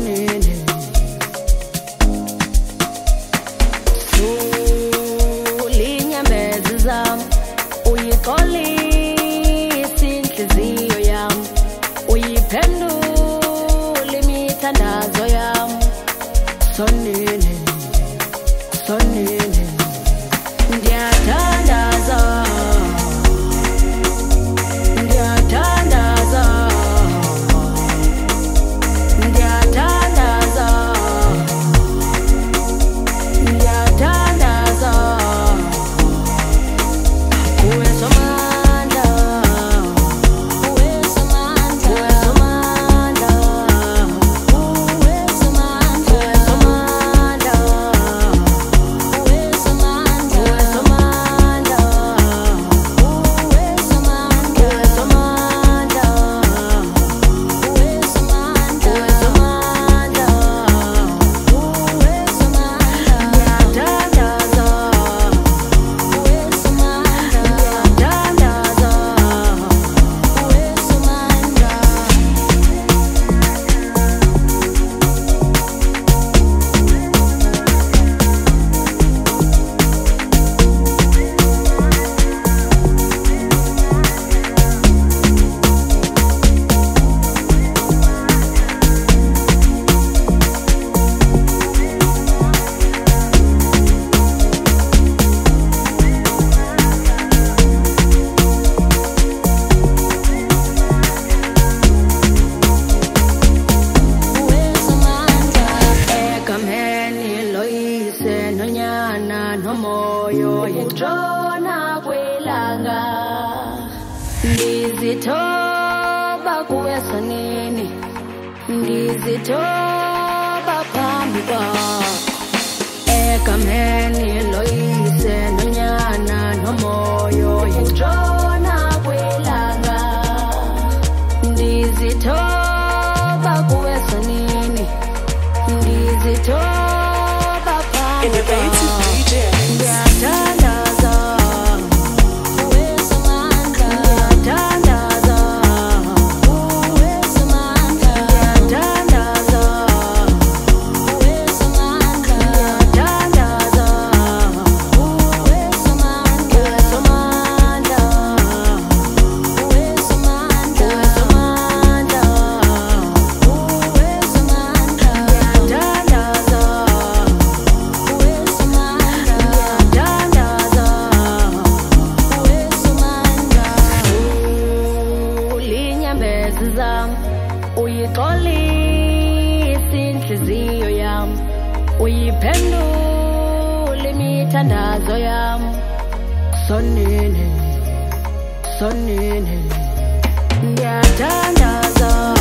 sonini ulinyembezi zami uyixolisa inhliziyo yami uyiphendula imithandazo yami sonini sonini ngiyathandaza ngiyathandaza ngiyathandaza ngiyathandaza uwesomandla uwesomandla uwesomandla uwesomandla uwesomandla Ngizithoba kuwe sonini ngizithoba phambi kwakho egameni loyise nonyana nomoyo yetshona kwelanga ngizithoba kuwe sonini ngizithoba phambi Innovative Djz. ngiyathandaza uyixolisa inhliziyo yami uyiphendula imithandazo yami sonini sonini ngiyathandaza